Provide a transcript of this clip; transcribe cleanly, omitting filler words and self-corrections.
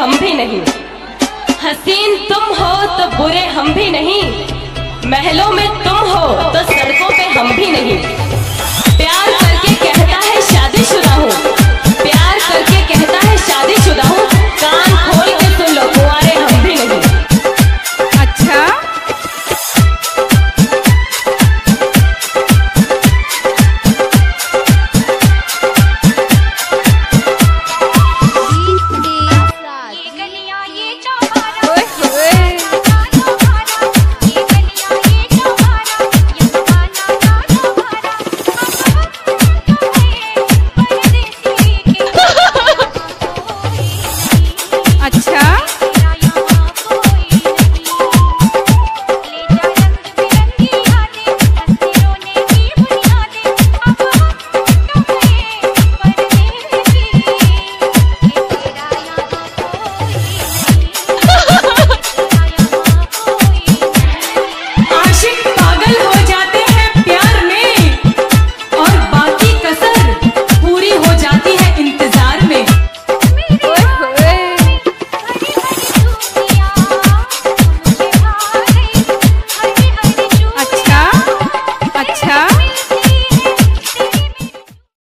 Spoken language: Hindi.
हम भी नहीं। हसीन तुम हो तो बुरे हम भी नहीं, महलों में तुम हो तो सड़कों पे हम भी नहीं।